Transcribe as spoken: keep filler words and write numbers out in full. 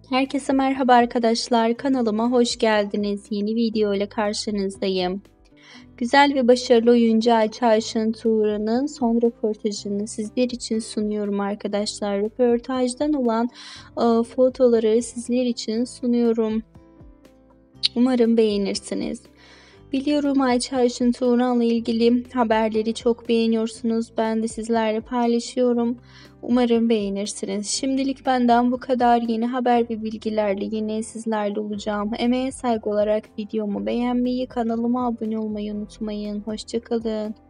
Herkese merhaba arkadaşlar. Kanalıma hoş geldiniz. Yeni video ile karşınızdayım. Güzel ve başarılı oyuncu Ayça Ayşen Tuğra'nın son röportajını sizler için sunuyorum arkadaşlar. Röportajdan olan e, fotoları sizler için sunuyorum. Umarım beğenirsiniz. Biliyorum Ayça Ayşen Tuğra'la ilgili haberleri çok beğeniyorsunuz. Ben de sizlerle paylaşıyorum. Umarım beğenirsiniz. Şimdilik benden bu kadar. Yeni haber ve bilgilerle yine sizlerle olacağım. Emeğe saygı olarak videomu beğenmeyi, kanalıma abone olmayı unutmayın. Hoşça kalın.